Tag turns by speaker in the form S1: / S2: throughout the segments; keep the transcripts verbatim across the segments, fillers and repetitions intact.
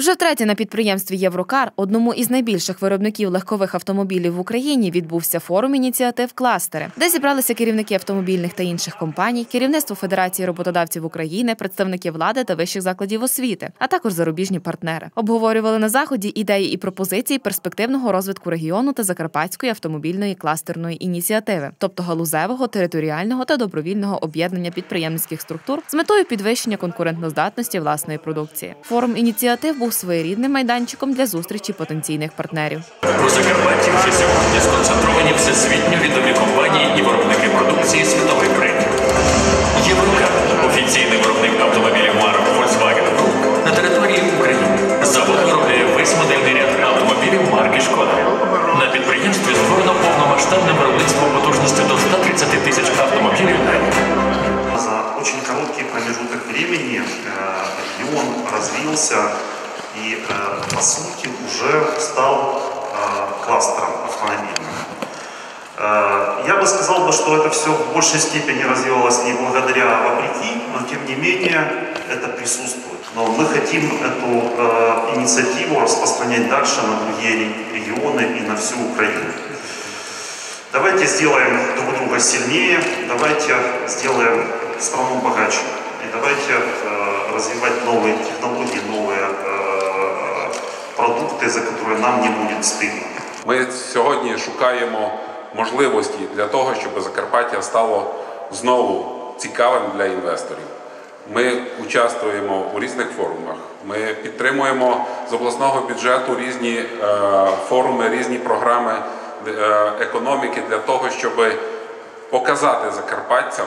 S1: Вже втретє на підприємстві «Єврокар», одному із найбільших виробників легкових автомобілів в Україні, відбувся форум ініціатив «Кластери», де зібралися керівники автомобільних та інших компаній, керівництво Федерації роботодавців України, представники влади та вищих закладів освіти, а також зарубіжні партнери. Обговорювали на заході ідеї і пропозиції перспективного розвитку регіону та Закарпатської автомобільної кластерної ініціативи, тобто галузевого, територіального та добровільного об'єднання підприємницьких структур з метою підвищення конкурентоздатності власної продукції. Форум ініціатив був своєрідним майданчиком для зустрічі потенційних партнерів.
S2: У Закарпатті вже сьогодні сконцентровані всесвітньо відомі компанії і виробники продукції світових брендів. «Єврокар» – офіційний виробник автомобілів марок Volkswagen Group на території України. Завод виробляє весь модельний ряд автомобілів марки «Шкода». На підприємстві створено повномасштабне виробництво потужністю до ста тридцяти тисяч автомобілів на рік.
S3: За очень короткий промежуток времени регион развился и, по сути, уже стал кластером автомобильным. Я бы сказал, что это все в большей степени развивалось не благодаря, а вопреки, но тем не менее это присутствует. Но мы хотим эту инициативу распространять дальше на другие регионы и на всю Украину. Давайте сделаем друг друга сильнее, давайте сделаем страну богаче. И давайте э, развивать новые технологии, новые э, продукты, за которые нам не будет стыдно.
S4: Ми сьогодні шукаємо можливості для того, щоб Закарпаття стало знову цікавим для інвесторів. Ми участвуємо у різних форумах, ми підтримуємо з обласного бюджету різні е, форуми, різні програми е, економіки для того, щоб показати закарпатцям,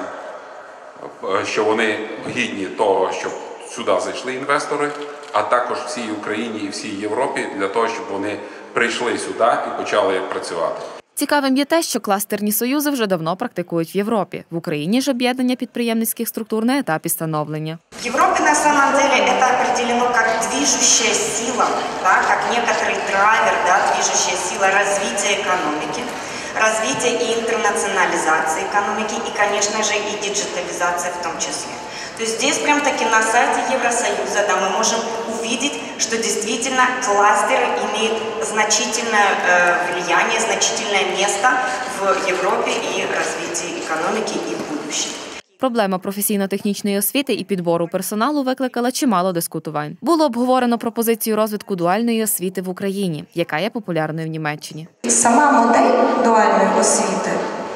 S4: що вони гідні того, щоб сюди зайшли інвестори, а також всій Україні і всій Європі для того, щоб вони прийшли сюди і почали працювати.
S1: Цікавим є те, що кластерні союзи вже давно практикують в Європі. В Україні ж об'єднання підприємницьких структур на етапі становлення.
S5: В Европе на самом деле это определено как движущая сила, да, как некоторый драйвер, да, движущая сила развития экономики, развития и интернационализации экономики и, конечно же, и диджитализации в том числе. То есть здесь прям таки на сайте Евросоюза, да, мы можем увидеть, что действительно кластеры имеют значительное э, влияние, значительное место в Европе и развитии экономики и в будущем.
S1: Проблема професійно-технічної освіти і підбору персоналу викликала чимало дискутувань. Було обговорено пропозицію розвитку дуальної освіти в Україні, яка є популярною в Німеччині.
S6: Сама модель дуальної освіти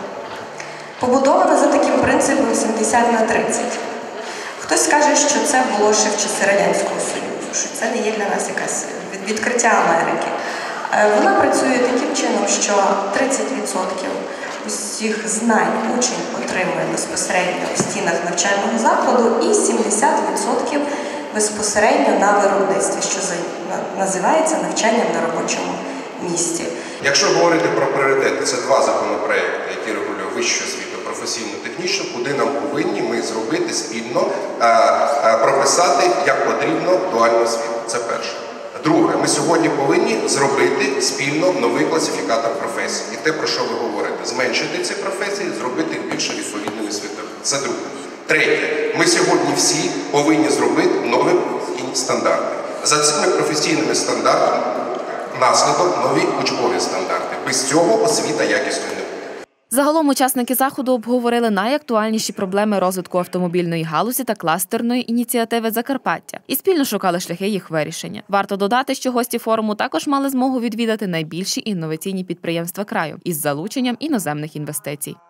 S6: побудована за таким принципом сімдесят на тридцять. Хтось скаже, що це було ще в часи Радянського Союзу, що це не є для нас якесь відкриття Америки. Вона працює таким чином, що тридцять відсотків усіх знань учень отримує безпосередньо в стінах навчального закладу і сімдесят відсотків безпосередньо на виробництві, що називається навчанням на робочому місці.
S7: Якщо говорити про пріоритети, це два законопроекти, які регулюють вищу освіту, професійно-технічну, куди нам повинні ми зробити спільно, а, а, прописати, як потрібно дуальну освіту. Це перше. Друге, ми сьогодні повинні зробити спільно новий класифікатор професій. І те, про що ви говорите, зменшити ці професії, зробити їх більш відповідними світовими. Це друге. Третє, ми сьогодні всі повинні зробити нові професійні стандарти. За цими професійними стандартами наслідок нові учбові стандарти. Без цього освіта якісною не буде.
S1: Загалом учасники заходу обговорили найактуальніші проблеми розвитку автомобільної галузі та кластерної ініціативи Закарпаття і спільно шукали шляхи їх вирішення. Варто додати, що гості форуму також мали змогу відвідати найбільші інноваційні підприємства краю із залученням іноземних інвестицій.